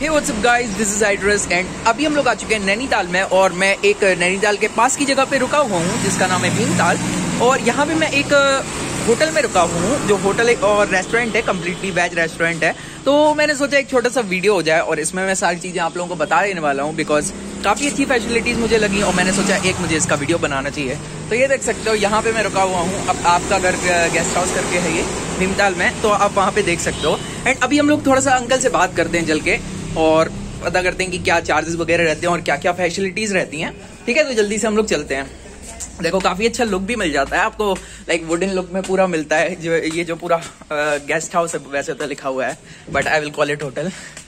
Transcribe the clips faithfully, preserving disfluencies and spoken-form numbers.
Hey what's up guys, this is आइड्रस and अभी हम लोग आ चुके हैं नैनीताल में और मैं एक नैनीताल के पास की जगह पे रुका हुआ हूँ जिसका नाम है भीमताल। और यहाँ पे मैं एक होटल में रुका हुआ हूँ जो होटल एक और रेस्टोरेंट है, कम्प्लीटली वेज रेस्टोरेंट है। तो मैंने सोचा एक छोटा सा वीडियो हो जाए और इसमें मैं सारी चीज़ें आप लोगों को बता देने वाला हूँ बिकॉज काफ़ी अच्छी फैसिलिटीज़ मुझे लगी और मैंने सोचा एक मुझे इसका वीडियो बनाना चाहिए। तो ये देख सकते हो यहाँ पे मैं रुका हुआ हूँ। अब आपका घर गेस्ट हाउस करके है ये भीमताल में, तो आप वहाँ पे देख सकते हो। एंड अभी हम लोग थोड़ा सा अंकल से बात करते हैं चल के और पता करते हैं कि क्या चार्जेस वगैरह रहते हैं और क्या क्या फैसिलिटीज़ रहती हैं। ठीक है, तो जल्दी से हम लोग चलते हैं। देखो काफ़ी अच्छा लुक भी मिल जाता है आपको, लाइक वुडन लुक में पूरा मिलता है। जो ये जो पूरा गेस्ट हाउस है वैसे तो लिखा हुआ है but I will call it hotel.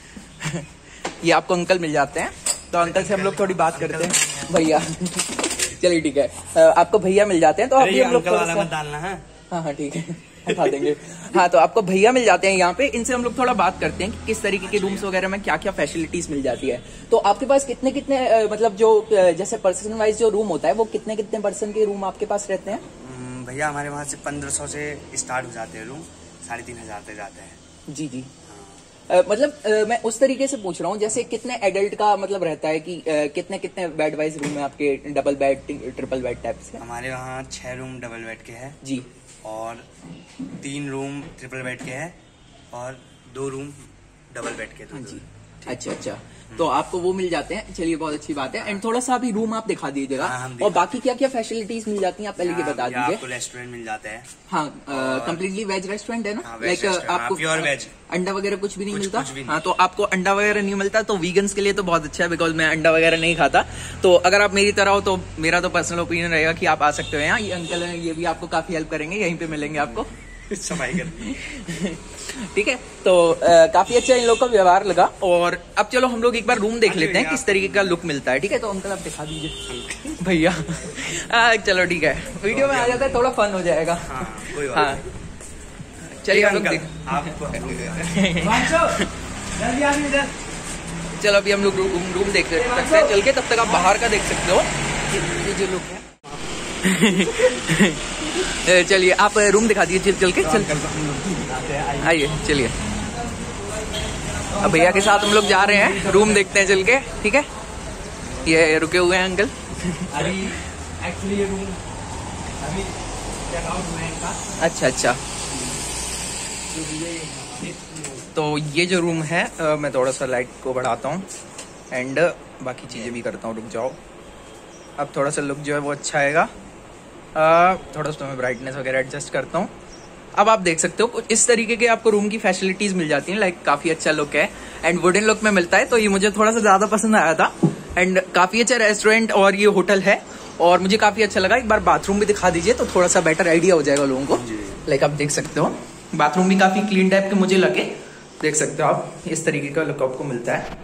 ये आपको अंकल मिल जाते हैं, तो अंकल से हम लोग थोड़ी बात करते हैं। भैया चलिए ठीक है, आपको भैया मिल जाते हैं तो अभी हम लोग डालना है। हाँ हाँ ठीक है, उठा देंगे। हाँ तो आपको भैया मिल जाते हैं यहाँ पे, इनसे हम लोग थोड़ा बात करते हैं कि किस तरीके के रूम्स वगैरह में क्या क्या फैसिलिटीज मिल जाती है। तो आपके पास कितने कितने मतलब जो जैसे पर्सन वाइज जो रूम होता है वो कितने कितने पर्सन के रूम आपके पास रहते हैं? भैया हमारे वहाँ से पंद्रह सौ से स्टार्ट हो जाते हैं रूम, साढ़े तीन हजार तक जाते हैं। जी जी Uh, मतलब uh, मैं उस तरीके से पूछ रहा हूँ जैसे कितने एडल्ट का मतलब रहता है कि uh, कितने कितने बेड वाइज रूम है आपके, double bed triple bed type से? हमारे वहाँ छह रूम डबल बेड के हैं जी, और तीन रूम ट्रिपल बेड के हैं और दो रूम डबल बेड के। जी अच्छा अच्छा, तो आपको वो मिल जाते हैं। चलिए बहुत अच्छी बात है। एंड थोड़ा सा अभी रूम आप दिखा दीजिएगा। हाँ, और बाकी क्या क्या फैसिलिटीज मिल जाती हैं आप पहले ये बता दीजिए। आपको रेस्टोरेंट मिल जाता है। हाँ कम्प्लीटली वेज रेस्टोरेंट है ना? लाइक आपको प्योर वेज, अंडा वगैरह कुछ भी नहीं मिलता? हाँ तो आपको अंडा वगैरह नहीं मिलता, तो वीगन्स के लिए तो बहुत अच्छा है बिकॉज मैं अंडा वगैरह नहीं खाता। तो अगर आप मेरी तरह हो तो मेरा तो पर्सनल ओपिनियन रहेगा कि आप आ सकते हो यहाँ। ये अंकल है, ये भी आपको काफी हेल्प करेंगे, यहीं पे मिलेंगे आपको सफाई कर। ठीक है, तो आ, काफी अच्छा इन लोग का व्यवहार लगा। और अब चलो हम लोग एक बार रूम देख लेते हैं किस तरीके का लुक मिलता है। ठीक है, तो अंकल आप दिखा दीजिए भैया। चलो ठीक है, वीडियो में आ जाता है, थोड़ा फन हो जाएगा। हाँ चलिए हम लोग चलो अभी हम लोग रूम रूम देख सकते हैं चल के, तब तक आप बाहर का देख सकते हो ये जो लुक है। चलिए आप रूम दिखा दीजिए चल के, चल आइए चलिए। अब भैया के साथ हम लोग जा रहे हैं, रूम देखते हैं चल के। ठीक है, ये रुके हुए हैं अंकल। अभी एक्चुअली ये रूम अभी चेक आउट हुआ है इनका। अच्छा अच्छा, तो ये जो रूम है आ, मैं थोड़ा सा लाइट को बढ़ाता हूँ एंड बाकी चीज़ें भी करता हूँ। रुक जाओ, अब थोड़ा सा लुक जो है वो अच्छा आएगा। आ, थोड़ा सा मैं ब्राइटनेस वगैरह एडजस्ट करता हूँ। अब आप देख सकते हो कुछ इस तरीके के आपको रूम की फैसिलिटीज मिल जाती हैं। लाइक काफी अच्छा लुक है एंड वुडन लुक में मिलता है, तो ये मुझे थोड़ा सा ज्यादा पसंद आया था। एंड काफी अच्छा रेस्टोरेंट और ये होटल है और मुझे काफी अच्छा लगा। एक बार बाथरूम भी दिखा दीजिए तो थोड़ा सा बेटर आइडिया हो जाएगा लोगों को। लाइक आप देख सकते हो बाथरूम भी काफी क्लीन टाइप के मुझे लगे, देख सकते हो आप, इस तरीके का लुक आपको मिलता है।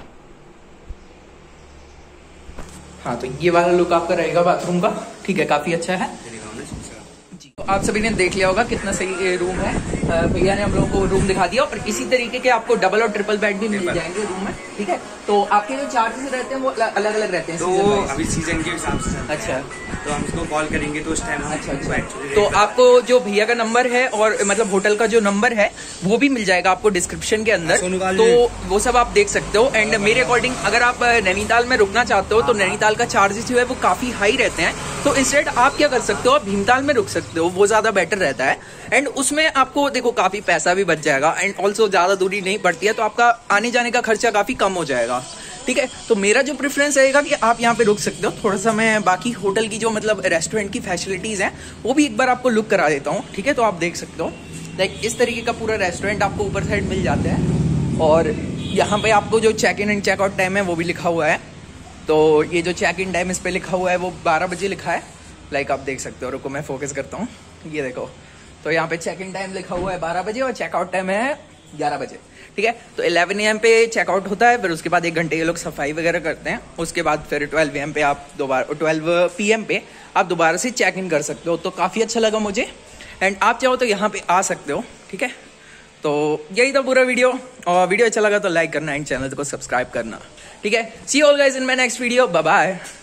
हाँ तो ये वाला लुक आपका रहेगा बाथरूम का। ठीक है, काफी अच्छा है। तो आप सभी ने देख लिया होगा कितना सही रूम है। भैया ने हम लोगों को रूम दिखा दिया और इसी तरीके के आपको डबल और ट्रिपल बेड भी मिल जाएंगे रूम में। ठीक है, तो आपके जो चार्जेस रहते हैं वो अलग अलग रहते हैं तो अभी सीजन के हिसाब से। अच्छा, तो हम उसको कॉल करेंगे तो उस टाइम। अच्छा अच्छा, तो आपको जो भैया का नंबर है और मतलब होटल का जो नंबर है वो भी मिल जाएगा आपको डिस्क्रिप्शन के अंदर, तो वो सब आप देख सकते हो। एंड मेरे अकॉर्डिंग अगर आप नैनीताल में रुकना चाहते हो तो नैनीताल का चार्जेस जो है वो काफी हाई रहते हैं, तो इंस्टेड आप क्या कर सकते हो, आप भीमताल में रुक सकते हो, वो ज्यादा बेटर रहता है। एंड उसमें आपको देखो काफी पैसा भी बच जाएगा एंड ऑल्सो ज्यादा दूरी नहीं पड़ती है, तो आपका आने जाने का खर्चा काफी कम हो जाएगा। ठीक है, तो मेरा जो प्रेफरेंस रहेगा कि आप यहाँ पे रुक सकते हो। थोड़ा सा मैं बाकी होटल की जो मतलब रेस्टोरेंट की फैसिलिटीज हैं वो भी एक बार आपको लुक करा देता हूँ। ठीक है, तो आप देख सकते हो लाइक इस तरीके का पूरा रेस्टोरेंट आपको ऊपर साइड मिल जाता है। और यहाँ पे आपको जो check in and check out time है वो भी लिखा हुआ है। तो ये जो चेक इन टाइम इस पे लिखा हुआ है वो बारह बजे लिखा है। लाइक आप देख सकते हो, रुको मैं फोकस करता हूँ, ये देखो, तो यहाँ पे चेक इन टाइम लिखा हुआ है बारह बजे और चेकआउट टाइम है ग्यारह बजे। ठीक है, तो इलेवन ए एम पे चेकआउट होता है, फिर उसके बाद एक घंटे ये लोग सफाई वगैरह करते हैं। उसके बाद फिर ट्वेल्व ए एम पे आप दोबारा ट्वेल्व पी एम पे आप दोबारा से चेक इन कर सकते हो। तो काफ़ी अच्छा लगा मुझे एंड आप चाहो तो यहाँ पे आ सकते हो। ठीक है, तो यही था पूरा वीडियो, और वीडियो अच्छा लगा तो लाइक करना एंड चैनल को सब्सक्राइब करना। ठीक है, see you all guys in my next video, bye bye.